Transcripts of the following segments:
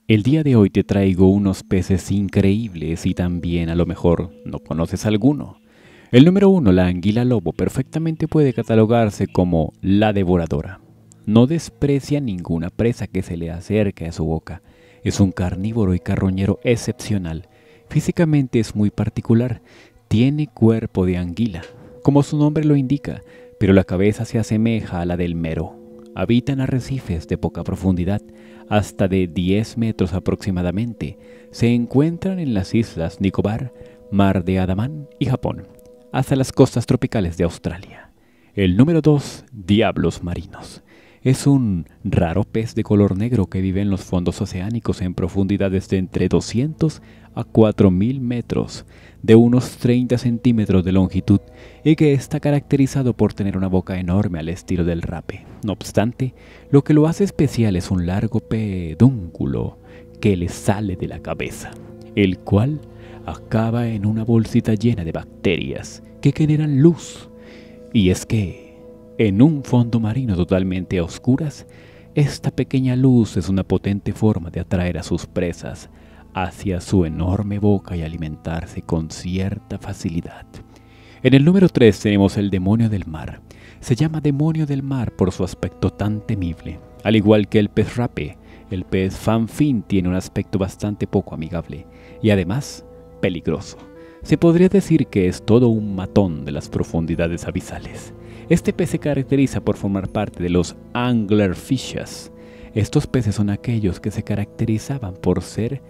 El día de hoy te traigo unos peces increíbles y también a lo mejor no conoces alguno. El número uno, la anguila lobo, perfectamente puede catalogarse como la devoradora. No desprecia ninguna presa que se le acerque a su boca. Es un carnívoro y carroñero excepcional. Físicamente es muy particular. Tiene cuerpo de anguila, como su nombre lo indica, pero la cabeza se asemeja a la del mero. Habita en arrecifes de poca profundidad, hasta de 10 metros aproximadamente. Se encuentran en las islas Nicobar, Mar de Andaman y Japón, hasta las costas tropicales de Australia. El número 2, diablos marinos. Es un raro pez de color negro que vive en los fondos oceánicos en profundidades de entre 200 a 4000 metros, de unos 30 centímetros de longitud, y que está caracterizado por tener una boca enorme al estilo del rape. No obstante, lo que lo hace especial es un largo pedúnculo que le sale de la cabeza, el cual acaba en una bolsita llena de bacterias que generan luz. Y es que en un fondo marino totalmente a oscuras, esta pequeña luz es una potente forma de atraer a sus presas hacia su enorme boca y alimentarse con cierta facilidad. En el número 3 tenemos el demonio del mar. Se llama demonio del mar por su aspecto tan temible. Al igual que el pez rape, el pez fanfín tiene un aspecto bastante poco amigable y además peligroso. Se podría decir que es todo un matón de las profundidades abisales. Este pez se caracteriza por formar parte de los anglerfishes. Estos peces son aquellos que se caracterizaban por ser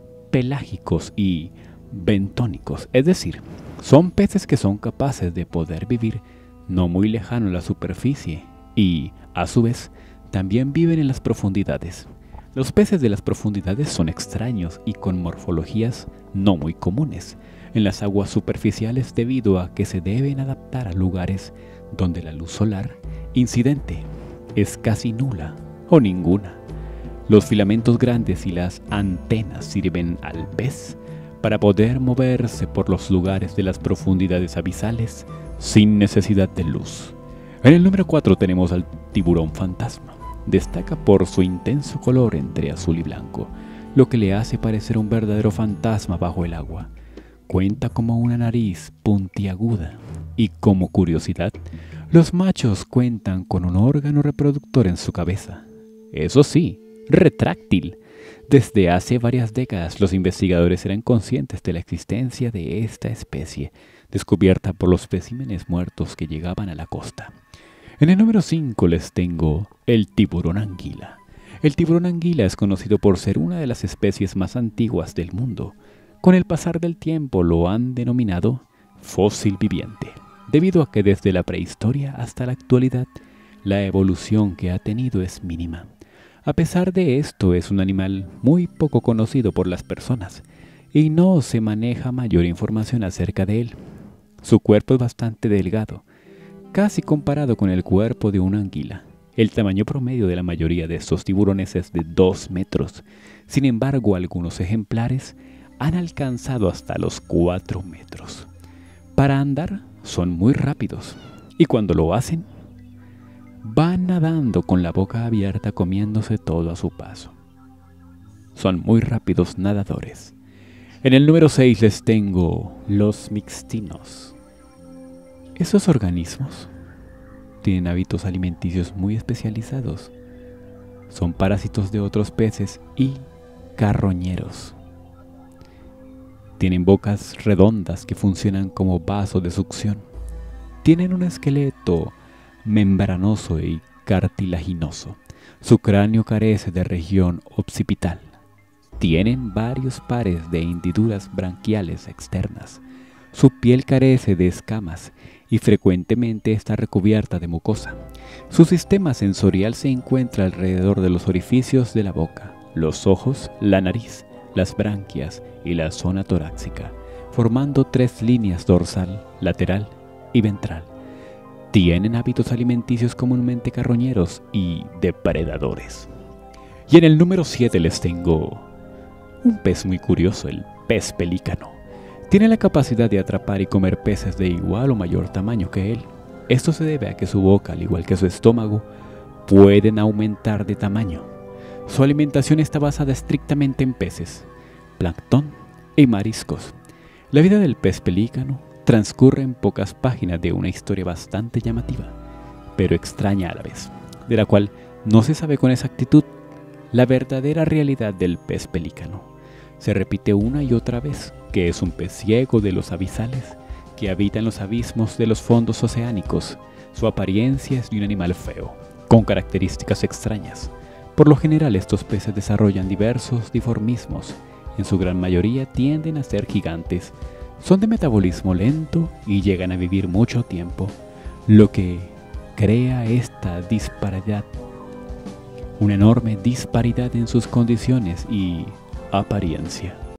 pelágicos y bentónicos, es decir, son peces que son capaces de poder vivir no muy lejano a la superficie y, a su vez, también viven en las profundidades. Los peces de las profundidades son extraños y con morfologías no muy comunes en las aguas superficiales debido a que se deben adaptar a lugares donde la luz solar incidente es casi nula o ninguna. Los filamentos grandes y las antenas sirven al pez para poder moverse por los lugares de las profundidades abisales sin necesidad de luz. En el número 4 tenemos al tiburón fantasma. Destaca por su intenso color entre azul y blanco, lo que le hace parecer un verdadero fantasma bajo el agua. Cuenta como una nariz puntiaguda y, como curiosidad, los machos cuentan con un órgano reproductor en su cabeza. Eso sí, retráctil. Desde hace varias décadas los investigadores eran conscientes de la existencia de esta especie, descubierta por los especímenes muertos que llegaban a la costa. En el número 5 les tengo el tiburón anguila. El tiburón anguila es conocido por ser una de las especies más antiguas del mundo. Con el pasar del tiempo lo han denominado fósil viviente, debido a que desde la prehistoria hasta la actualidad la evolución que ha tenido es mínima. A pesar de esto, es un animal muy poco conocido por las personas y no se maneja mayor información acerca de él. Su cuerpo es bastante delgado, casi comparado con el cuerpo de una anguila. El tamaño promedio de la mayoría de estos tiburones es de 2 metros. Sin embargo, algunos ejemplares han alcanzado hasta los 4 metros. Para andar son muy rápidos y cuando lo hacen, van nadando con la boca abierta comiéndose todo a su paso. Son muy rápidos nadadores. En el número 6 les tengo los mixtinos. Esos organismos tienen hábitos alimenticios muy especializados. Son parásitos de otros peces y carroñeros. Tienen bocas redondas que funcionan como vasos de succión. Tienen un esqueleto membranoso y cartilaginoso. Su cráneo carece de región occipital. Tienen varios pares de hendiduras branquiales externas. Su piel carece de escamas y frecuentemente está recubierta de mucosa. Su sistema sensorial se encuentra alrededor de los orificios de la boca, los ojos, la nariz, las branquias y la zona torácica, formando 3 líneas dorsal, lateral y ventral. Tienen hábitos alimenticios comúnmente carroñeros y depredadores. Y en el número 7 les tengo un pez muy curioso, el pez pelícano. Tiene la capacidad de atrapar y comer peces de igual o mayor tamaño que él. Esto se debe a que su boca, al igual que su estómago, pueden aumentar de tamaño. Su alimentación está basada estrictamente en peces, plancton y mariscos. La vida del pez pelícano transcurre en pocas páginas de una historia bastante llamativa, pero extraña a la vez, de la cual no se sabe con exactitud la verdadera realidad del pez pelícano. Se repite una y otra vez que es un pez ciego de los abisales que habita en los abismos de los fondos oceánicos. Su apariencia es de un animal feo, con características extrañas. Por lo general, estos peces desarrollan diversos dimorfismos. En su gran mayoría tienden a ser gigantes. Son de metabolismo lento y llegan a vivir mucho tiempo, lo que crea esta disparidad, una enorme disparidad en sus condiciones y apariencia.